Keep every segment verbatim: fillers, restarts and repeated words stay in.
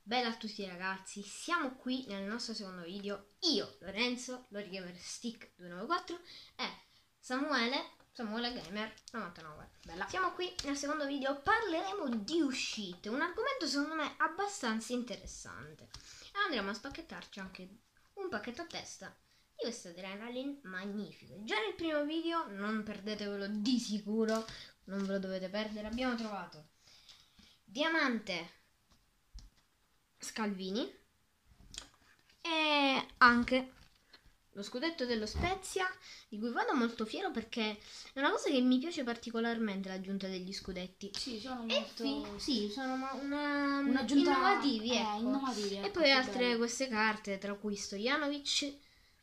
Bella a tutti ragazzi, siamo qui nel nostro secondo video. Io, Lorenzo, LoriGamerStick duecentonovantaquattro e Samuele, Samuele Gamer novantanove. Bella. Siamo qui nel secondo video, parleremo di uscite, un argomento secondo me abbastanza interessante. E andremo a spacchettarci anche un pacchetto a testa di queste Adrenaline magnifiche. Già nel primo video, non perdetevelo di sicuro, non ve lo dovete perdere, abbiamo trovato Diamante Scalvini e anche lo scudetto dello Spezia, di cui vado molto fiero perché è una cosa che mi piace particolarmente, l'aggiunta degli scudetti. Sì, sono E molto fi- sì, sono una, una un'aggiunta innovativi, eh, ecco. innovativi, E ecco, poi che altre bello. queste carte, tra cui Stojanovic,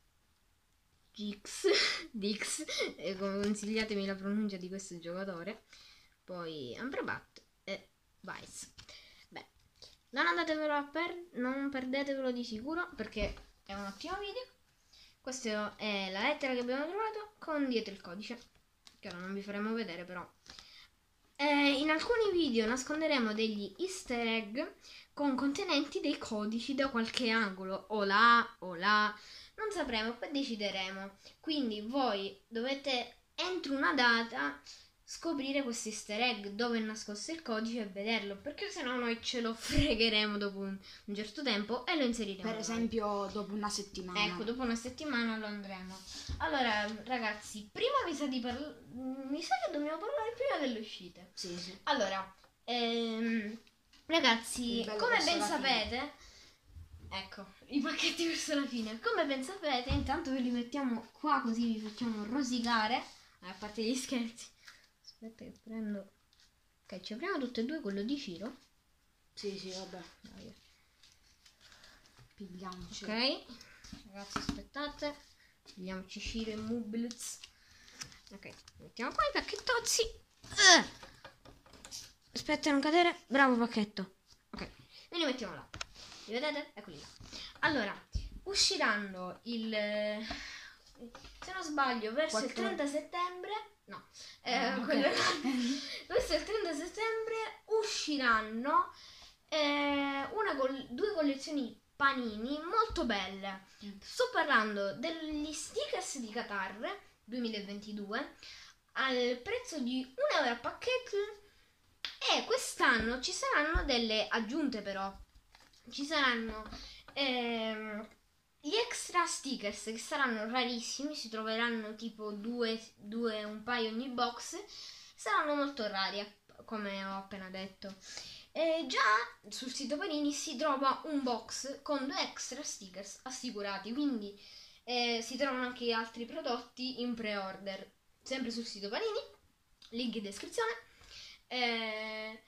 Gix, Dix, eh, consigliatemi la pronuncia di questo giocatore, poi Amrabat e Weiss. Beh, non andatevelo a per- non perdetevelo di sicuro perché è un ottimo video. Questa è la lettera che abbiamo trovato con dietro il codice, che ora non vi faremo vedere però. Eh, in alcuni video nasconderemo degli easter egg con contenenti dei codici da qualche angolo, o là o là, non sapremo, poi decideremo. Quindi voi dovete entro una data scoprire questo easter egg, dove è nascosto il codice e vederlo, perché sennò noi ce lo fregheremo dopo un, un certo tempo e lo inseriremo Per noi. esempio dopo una settimana. Ecco, dopo una settimana lo andremo. Allora, ragazzi, prima mi sa di parlare. Mi sa che dobbiamo parlare prima delle uscite. Sì, sì. Allora, ehm, ragazzi, Il bello come verso ben la sapete, ecco, i pacchetti verso la fine. Come ben sapete, intanto ve li mettiamo qua così vi facciamo rosicare. A parte gli scherzi. Aspetta che prendo. Ok, ci apriamo tutte e due quello di Ciro. Sì, sì, vabbè. Dai. Pigliamoci. Ok, ragazzi aspettate, pigliamoci Ciro e Mublitz. Ok, mettiamo qua i pacchettozzi. Uh. Aspetta a non cadere, bravo pacchetto. Ok, e li mettiamo là. Li vedete? Eccoli là. Allora, usciranno il, se non sbaglio, verso Quattro. il trenta settembre. No, eh, Ah, ok. quello verso il trenta settembre usciranno eh, una col- due collezioni Panini molto belle. Mm. Sto parlando degli stickers di Qatar duemilaventidue al prezzo di un euro a pacchetto, e quest'anno ci saranno delle aggiunte però. Ci saranno ehm, gli extra stickers che saranno rarissimi, si troveranno tipo due, due un paio ogni box, saranno molto rari come ho appena detto. E già sul sito Panini si trova un box con due extra stickers assicurati, quindi eh, si trovano anche altri prodotti in pre-order sempre sul sito Panini, link in descrizione. Eh,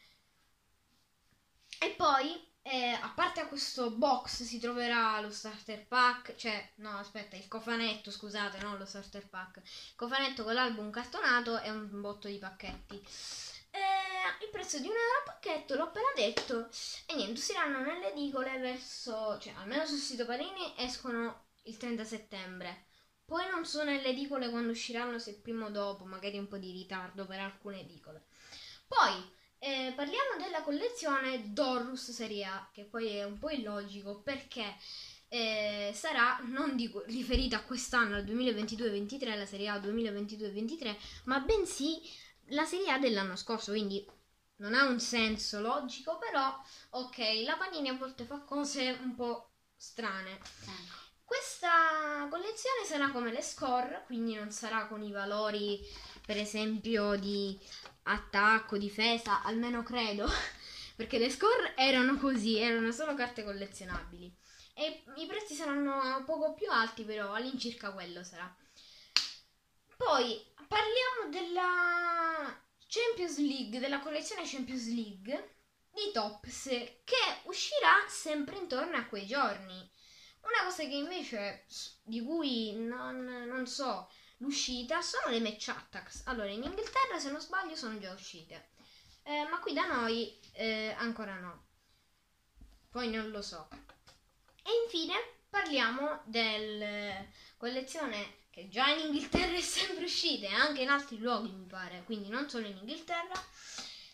e poi eh, a parte a questo box si troverà lo starter pack, cioè no aspetta, il cofanetto, scusate, non lo starter pack, il cofanetto con l'album cartonato e un botto di pacchetti. Eh, il prezzo di un euro a pacchetto l'ho appena detto, e niente, usciranno nelle edicole verso, cioè almeno sul sito Panini escono il trenta settembre. Poi non so nelle edicole quando usciranno, se prima o dopo, magari un po' di ritardo per alcune edicole. Poi eh, parliamo della collezione Dorus Serie A, che poi è un po' illogico perché eh, sarà non dico riferita a quest'anno, al duemilaventidue ventitré, la Serie A duemilaventidue ventitré, ma bensì la Serie A dell'anno scorso, quindi non ha un senso logico, però ok, la Panini a volte fa cose un po' strane. Ecco. Questa collezione sarà come le score, quindi non sarà con i valori per esempio di attacco, difesa, almeno credo, perché le score erano così, erano solo carte collezionabili e i prezzi saranno poco più alti, però all'incirca quello sarà. Poi parliamo della Champions League, della collezione Champions League di Topps, che uscirà sempre intorno a quei giorni. Una cosa che invece di cui non, non so l'uscita sono le match attacks. Allora, in Inghilterra se non sbaglio sono già uscite, eh, ma qui da noi eh, ancora no, poi non lo so. E infine parliamo della collezione che già in Inghilterra è sempre uscita e anche in altri luoghi mi pare, quindi non solo in Inghilterra, eh,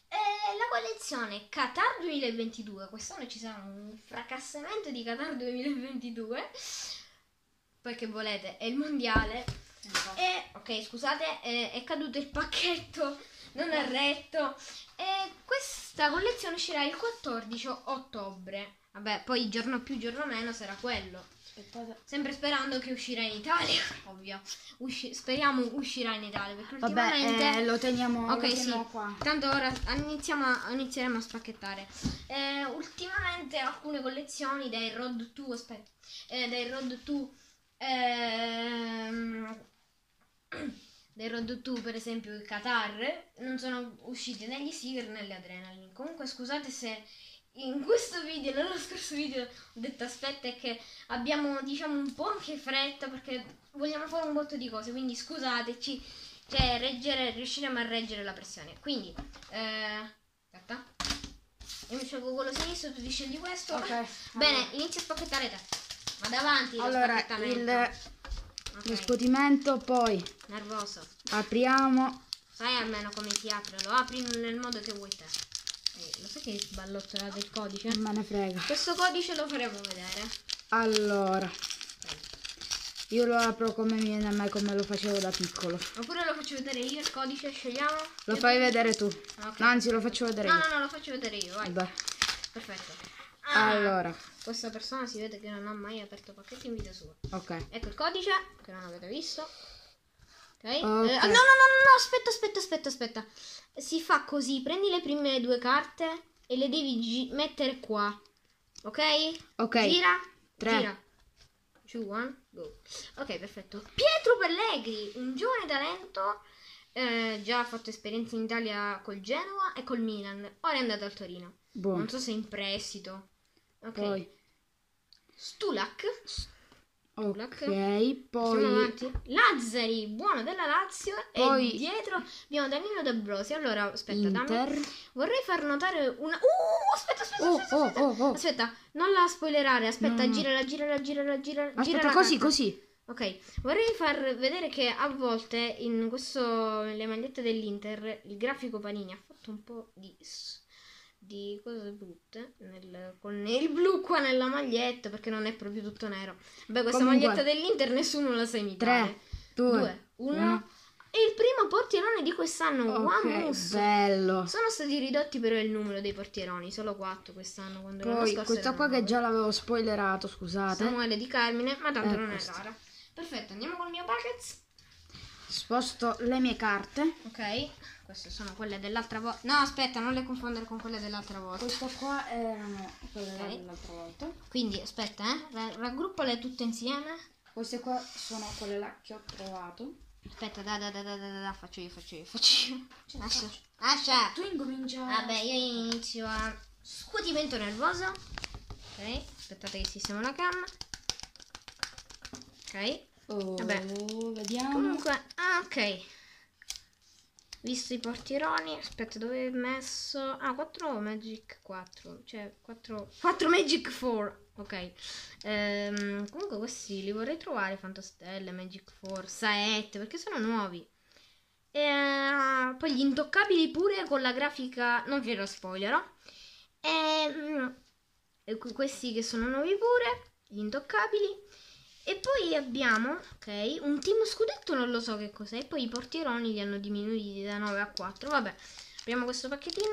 la collezione Qatar duemilaventidue. Quest'anno ci sarà un fracassamento di Qatar duemilaventidue. Poi che volete, è il mondiale. E, ok, scusate, è, è caduto il pacchetto, non è retto. E questa collezione uscirà il quattordici ottobre. Vabbè, poi giorno più, giorno meno sarà quello. Aspettate. Sempre sperando che uscirà in Italia, ovvio. Usci- speriamo uscirà in Italia, perché Vabbè, ultimamente... eh, lo teniamo, Ok, lo teniamo sì. qua. Tanto ora iniziamo a, inizieremo a spacchettare. Eh, ultimamente alcune collezioni dai Road to... Aspetta. Eh, dai Road to... Ehm, dei Road to, per esempio il Qatar, non sono usciti né gli sticker né le adrenaline. Comunque scusate se in questo video, nello scorso video ho detto aspetta, è che abbiamo diciamo un po' anche fretta perché vogliamo fare un botto di cose, quindi scusateci, cioè reggere, riusciremo a reggere la pressione. Quindi eh, aspetta, io mi scelgo quello sinistro, tu ti scegli questo. Ok. Bene, Allora. inizia a spacchettare te. Vado avanti. Allora, lo il, spacchettamento. lo Ok. scuotimento, poi Nervoso. apriamo. Sai almeno come si apre? Lo apri nel modo che vuoi te. Eh, lo sai che sballottolato il codice? Non me ne frega. Questo codice lo faremo vedere. Allora, io lo apro come mi viene a me, come lo facevo da piccolo. Oppure lo faccio vedere io il codice, scegliamo. Lo Io fai tu- vedere tu. Ok. No, anzi, lo faccio vedere No, io. no, no, lo faccio vedere io, vai. Vabbè. Perfetto. Ah, Allora, questa persona si vede che non ha mai aperto pacchetti in vita sua. ok. Ecco il codice, che non avete visto. Ok? Eh, Ok. ah, no, no, no, no, no, aspetta, aspetta, aspetta, aspetta. Si fa così, prendi le prime due carte e le devi gi- mettere qua. Ok? Ok. Gira. Tre. Gira. two, one, go. Ok, perfetto. Pietro Pellegri, un giovane talento, eh, già ha fatto esperienza in Italia col Genoa e col Milan. Ora è andato al Torino. Buono. Non so se è in prestito. Ok. Poi, Stulak. ok, Andiamo poi avanti. Lazzari, buono della Lazio. Poi- E dietro abbiamo Danilo D'Ambrosi. Allora, aspetta, Inter. dammi. Vorrei far notare una... Uh, aspetta, aspetta, Oh, aspetta, oh, aspetta. oh, oh. Aspetta, non la spoilerare. Aspetta, No, no. girala, girala, girala, girala. gira Aspetta, la così, carta. così. Ok, vorrei far vedere che a volte in questo, nelle magliette dell'Inter, il grafico Panini ha fatto un po' di... s- di cose brutte nel, con il blu qua nella maglietta, perché non è proprio tutto nero. Beh, questa Comunque, maglietta dell'Inter nessuno la sa imitare. Tre, due, uno. uno. E il primo portierone di quest'anno, Ok, Wamus. bello. Sono stati ridotti però il numero dei portieroni, solo quattro quest'anno, quando l'anno Poi, scorso questo erano qua che nove. già l'avevo spoilerato, scusate. Samuele Di Carmine, ma tanto Eh, non è questo. rara. Perfetto, andiamo col mio buckets. Sposto le mie carte. Ok, queste sono quelle dell'altra volta. No, aspetta, non le confondere con quelle dell'altra volta. Queste qua erano quelle Ok. dell'altra volta. Quindi, aspetta, eh, ra- raggruppale tutte insieme. Queste qua sono quelle là che ho trovato. Aspetta, da, da, da, da, da, da, faccio io, faccio io, faccio io. Lascia, lascia. Tu incomincia. Vabbè, io inizio a scuotimento nervoso. Ok, aspettate che sistemo la cam. Ok, Oh, vabbè. vediamo. comunque, ah, ok. Visto i portieroni, aspetta, dove è messo? Ah, quattro Magic quattro, cioè quattro, quattro Magic quattro. Ok. Ehm, comunque questi li vorrei trovare, Fantastelle, Magic quattro, Saette, perché sono nuovi. E, poi gli intoccabili pure con la grafica, non vi lo spoilerò. E, mm, e que- questi che sono nuovi pure, gli intoccabili. E poi abbiamo, ok, un team scudetto, non lo so che cos'è. E poi i portieroni li hanno diminuiti da nove a quattro. Vabbè, apriamo questo pacchettino.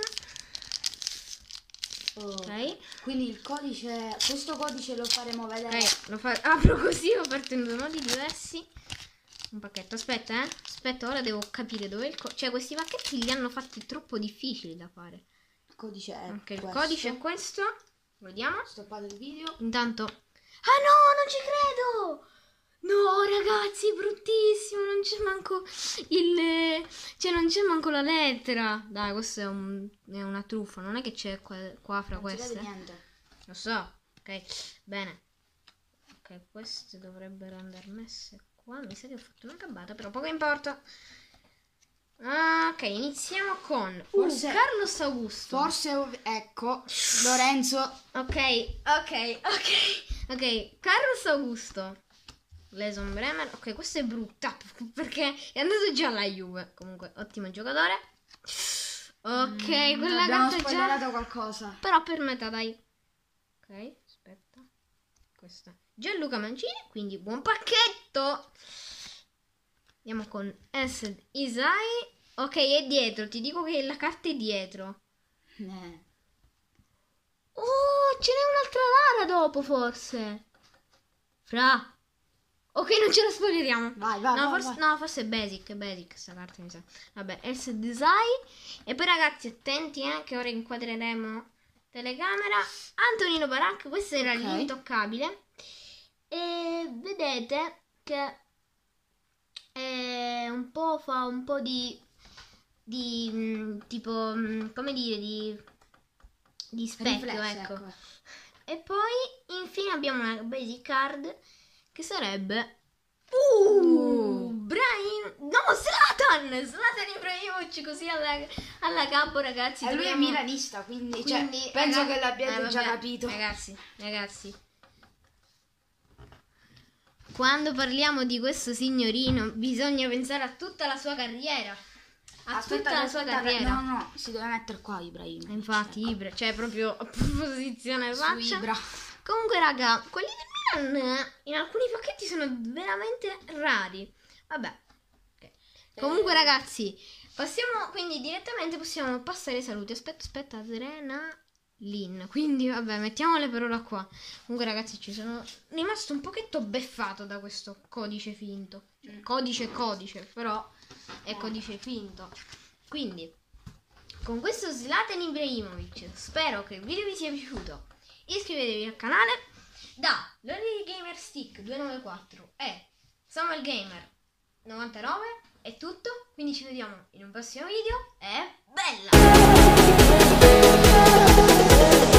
Oh, Ok, Quindi il codice, questo codice lo faremo vedere. ok, lo fa- apro così, ho aperto in due modi diversi. Un pacchetto, aspetta, eh. Aspetta, ora devo capire dove è il codice. Cioè, questi pacchetti li hanno fatti troppo difficili da fare. Il codice è Ok, il questo. codice è questo. Vediamo. Stoppate il video. Intanto... Ah no, non ci credo! No, ragazzi, è bruttissimo, non c'è manco il... Cioè, non c'è manco la lettera. Dai, questa è, un... è una truffa, non è che c'è qua, qua fra Non si queste. vede niente. Lo so, ok, bene. Ok, queste dovrebbero andare messe qua. Mi sa che ho fatto una gabbata, però poco importa. Ah, ok, iniziamo con Forse- uh, Carlos Augusto. Forse, ov- ecco, Lorenzo. Ok, ok, ok. Ok, Carlos Augusto. Leson Bremer. Ok, questa è brutta perché è andato già alla Juve. Comunque, ottimo giocatore. Ok, Mm, quella abbiamo carta spoilerato già. qualcosa. Però per metà, dai. Ok, aspetta. Questa. Gianluca Mancini, quindi buon pacchetto. Andiamo con Essed Isai. Ok, è dietro. Ti dico che la carta è dietro. Eh. Oh, ce n'è un'altra rara dopo, forse. Fra. Ok, non ce la spoileriamo. Vai, vai, No, vai, forse, vai. no, forse è basic, è basic questa carta, mi sa. Vabbè, Essed Isai. E poi ragazzi, attenti, eh, che ora inquadreremo telecamera. Antonino Baracca, questo era Ok. l'intoccabile. E vedete che è un po' fa un po' di di mh, tipo mh, come dire di di specchio, Riflesso, ecco. ecco. E poi infine abbiamo una basic card che sarebbe uh, Uh. Brahim no Zlatan Zlatan Ibrahimovic, così alla, alla capo, ragazzi. E lui è troviamo- milanista, quindi, cioè, quindi, penso ragazzi- che l'abbiate eh, già vabbè, capito. Ragazzi, ragazzi, quando parliamo di questo signorino bisogna pensare a tutta la sua carriera. A Aspetta, tutta la sua aspetta, carriera. No, no, si deve mettere qua Ibrahim. Infatti, Ibra, cioè proprio a posizione Su faccia. Ibra. Comunque, raga, quelli del Milan in alcuni pacchetti sono veramente rari. Vabbè. Ok. Comunque, Eh. ragazzi, passiamo quindi direttamente possiamo passare ai saluti. Aspetta, aspetta, Serena Lin. Quindi, vabbè, mettiamole per ora qua. Comunque, ragazzi, ci sono rimasto un pochetto beffato da questo codice finto. Cioè, codice codice, però è codice finto. Quindi, con questo Zlatan Ibrahimovic, spero che il video vi sia piaciuto. Iscrivetevi al canale. Da Lonely Gamer Stick duecentonovantaquattro e Samuel Gamer novantanove è tutto. Quindi ci vediamo in un prossimo video e bella!